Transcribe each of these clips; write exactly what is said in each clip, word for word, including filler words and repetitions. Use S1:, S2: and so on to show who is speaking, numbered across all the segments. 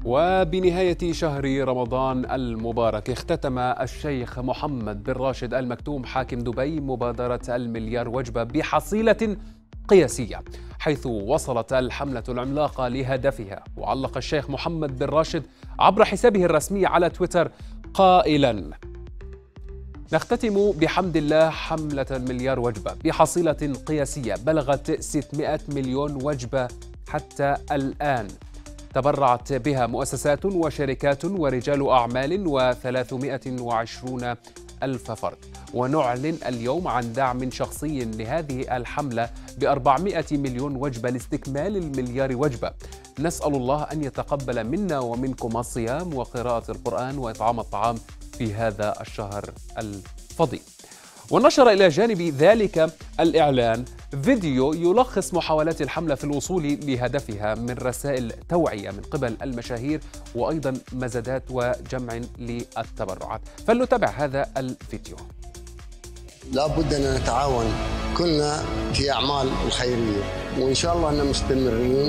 S1: وبنهاية شهر رمضان المبارك اختتم الشيخ محمد بن راشد آل مكتوم حاكم دبي مبادرة المليار وجبة بحصيلة قياسية، حيث وصلت الحملة العملاقة لهدفها. وعلق الشيخ محمد بن راشد عبر حسابه الرسمي على تويتر قائلاً: نختتم بحمد الله حملة المليار وجبة بحصيلة قياسية بلغت ستمائة مليون وجبة حتى الآن، تبرعت بها مؤسسات وشركات ورجال أعمال وثلاثمائة وعشرون ألف فرد. ونعلن اليوم عن دعم شخصي لهذه الحملة بأربعمائة مليون وجبة لاستكمال المليار وجبة. نسأل الله أن يتقبل منا ومنكم الصيام وقراءة القرآن وإطعام الطعام في هذا الشهر الفضيل. ونشر إلى جانب ذلك الإعلان فيديو يلخص محاولات الحملة في الوصول لهدفها من رسائل توعية من قبل المشاهير وأيضا مزادات وجمع للتبرعات. فلنتابع هذا الفيديو.
S2: لا بد أن نتعاون كلنا في أعمال الخيرية، وإن شاء الله أننا مستمرين.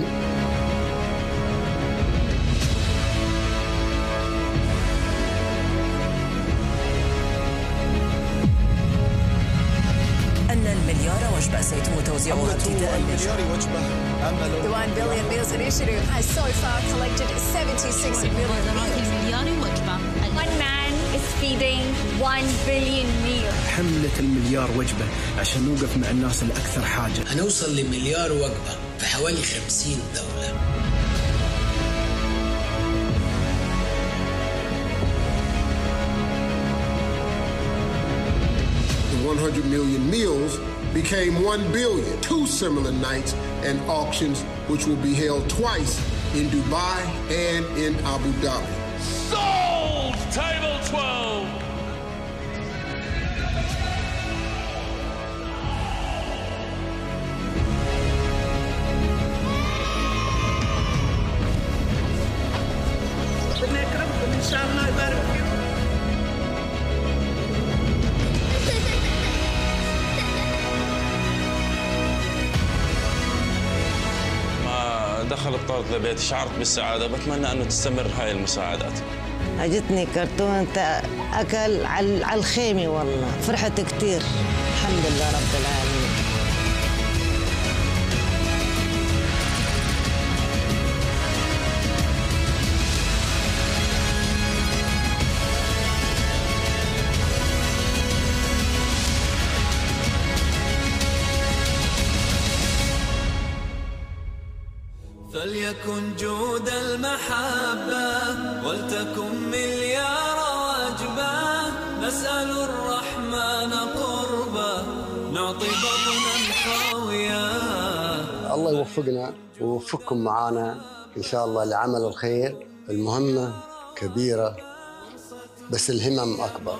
S3: أن المليار وجبة سيتم توزيعها ابتداء من
S4: المليار وجبة أمل.
S5: The one billion meals initiative has so far collected seventy-six million meals.
S6: المليار وجبة.
S7: One man is feeding one billion meals.
S8: حملة المليار وجبة عشان نوقف مع الناس الأكثر حاجة.
S9: هنوصل لمليار وجبة في حوالي خمسين دولة.
S4: one hundred million meals became one billion. Two similar nights and auctions, which will be held twice in Dubai and in Abu Dhabi.
S10: Sold! Table twelve!
S11: ربنا يكرمكم إن شاء الله يبارك فيكم.
S12: دخلت طارت لبيتي شعرت بالسعادة، بتمنى أنه تستمر هاي المساعدات.
S13: أجتني كرتونة أكل على الخيمة، والله فرحت كتير. الحمد لله رب العالمين.
S14: فليكن جود المحبة ولتكن مليار وجبة، نسأل الرحمن قربة نعطي بطنا خاوية.
S2: الله يوفقنا ويوفقكم معنا إن شاء الله لعمل الخير. المهمة كبيرة بس الهمم أكبر.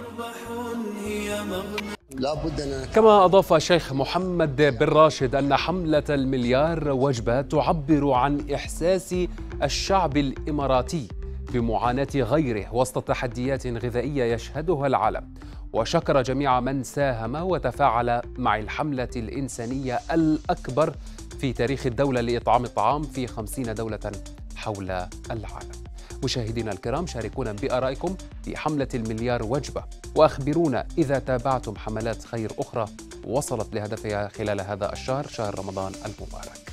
S1: كما أضاف الشيخ محمد بن راشد أن حملة المليار وجبة تعبر عن إحساس الشعب الإماراتي بمعاناة غيره وسط تحديات غذائية يشهدها العالم، وشكر جميع من ساهم وتفاعل مع الحملة الإنسانية الأكبر في تاريخ الدولة لإطعام الطعام في خمسين دولة حول العالم. مشاهدينا الكرام، شاركونا بآرائكم في حملة المليار وجبة، وأخبرونا إذا تابعتم حملات خير أخرى وصلت لهدفها خلال هذا الشهر، شهر رمضان المبارك.